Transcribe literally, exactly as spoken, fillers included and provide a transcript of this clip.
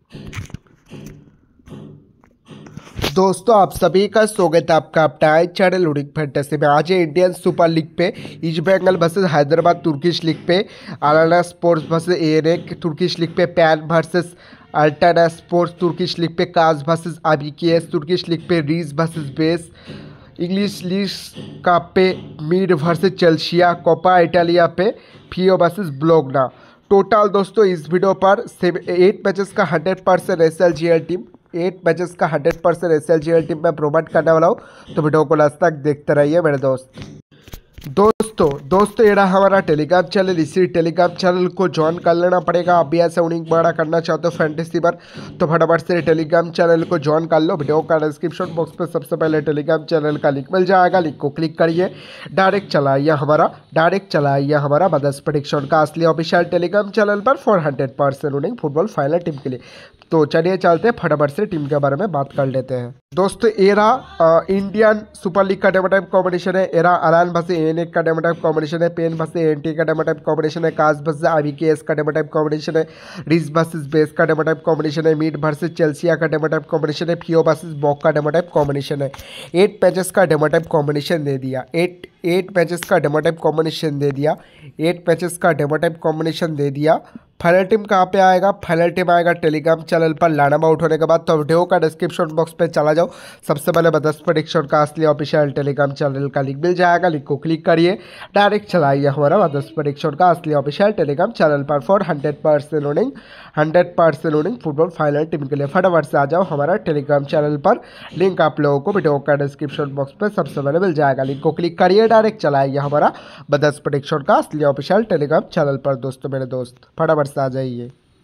दोस्तों आप सभी का स्वागत है आपका अपना चैनल उड़िक फैंटेसी में। आज है इंडियन सुपर लीग पे East Bengal versus Hyderabad Turkish League पे Alanya sports versus ANA Turkish League पे Pen versus Altana sports Turkish League पे Kas versus ABKS Turkish League पे Rize versus Bes English League Cup पे Mid versus Chelsea Coppa Italia पे Fio versus Bologna. Total दोस्तों इस video पर eight matches का hundred percent S L G L team eight matches का hundred percent S L G L team में provide करने वाला हूँ, तो वीडियो को लास्ट तक देखते रहिए मेरे दोस्त। दोस्तों दोस्तों ये रहा हमारा टेलीग्राम चैनल। इसी टेलीग्राम चैनल को ज्वाइन कर लेना पड़ेगा। आप भी ऐसे उन्हीं बड़ा करना चाहते हो फैंटेसी पर, तो फटाफट से टेलीग्राम चैनल को ज्वाइन कर लो। वीडियो का डिस्क्रिप्शन बॉक्स पे सबसे पहले टेलीग्राम चैनल का लिंक मिल जाएगा। लिंक को क्लिक करिए, डायरेक्ट चलाइए हमारा डायरेक्ट चलाइए हमारा बदस प्रेडिक्शन का असली ऑफिशियल टेलीग्राम चैनल पर फॉर हंड्रेड परसेंट उन्हीं फुटबॉल फाइनल टीम के लिए। तो चलिए चलते हैं फटाफट से टीम के बारे में बात कर लेते हैं। दोस्तों एरा इंडियन सुपर लीग का डेमो टाइप कॉम्बिनेशन है। एरा अलान भसे एएनए का डेमो टाइप कॉम्बिनेशन है। पेन भसे एएनटी का डेमो टाइप कॉम्बिनेशन है। काज भसे आईबीकेएस का डेमो टाइप कॉम्बिनेशन है। रिज वर्सेस बेस का डेमो टाइप कॉम्बिनेशन है। मीड वर्सेस चेल्सिया का डेमो टाइप कॉम्बिनेशन है। फियो वर्सेस बॉक का डेमो टाइप कॉम्बिनेशन है। एट मैचेस का डेमो टाइप कॉम्बिनेशन दे दिया एट एट मैचेस का डेमो टाइप कॉम्बिनेशन दे दिया एट मैचेस का डेमो टाइप कॉम्बिनेशन दे दिया फाइनल टीम कहाँ पे आएगा? फाइनल टीम आएगा टेलीग्राम चैनल पर लाना आउट होने के बाद। तो वीडियो का डिस्क्रिप्शन बॉक्स पे चला जाओ, सबसे पहले बदस प्रेडिक्शन का असली ऑफिशियल टेलीग्राम चैनल का लिंक मिल जाएगा। लिंक को क्लिक करिए, डायरेक्ट चलाइए हमारा बदस प्रेडिक्शन का असली ऑफिशियल टेलीग्राम चैनल पर for hundred percent loading hundred percent loading football final team के लिए। फटाफट से आ जाओ हमारा टेलीग्राम चैनल पर। लिंक आप लोगों को वीडियो का डिस्क्रिप्शन बॉक्स पे सबसे पहले मिल जाएगा। लिंक को क्लिक करिए, डायरेक्ट चलाइए हमारा बदस प्रेडिक्शन का असली ऑफिशियल टेलीग्राम चैनल पर। दोस्तों मेरे दोस्त फटाफट से आ जाइए।